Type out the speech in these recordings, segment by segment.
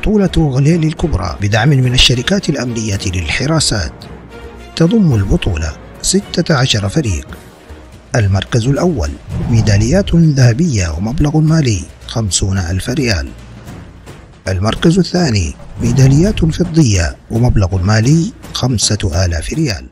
بطولة غليل الكبرى بدعم من الشركات الأمنية للحراسات. تضم البطولة 16 فريق. المركز الأول ميداليات ذهبية ومبلغ مالي 50,000 ريال. المركز الثاني ميداليات فضية ومبلغ مالي 5,000 ريال.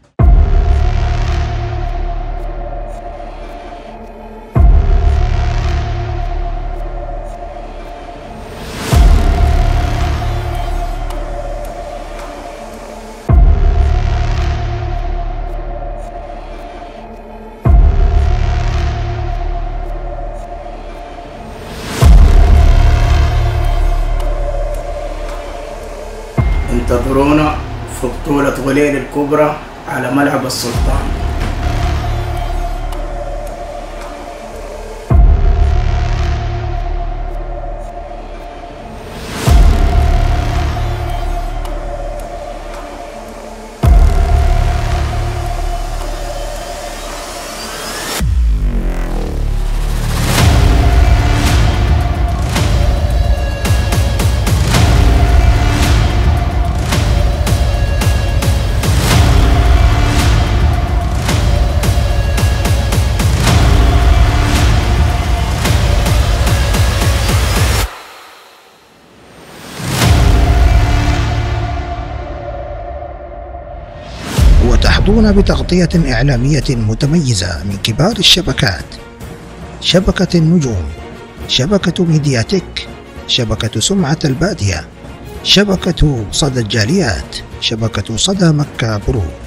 انتظرونا في بطولة غليل الكبرى على ملعب السلطان. وتحظون بتغطية إعلامية متميزة من كبار الشبكات: شبكة النجوم، شبكة ميدياتك، شبكة سمعة البادية، شبكة صدى الجاليات، شبكة صدى مكة برو.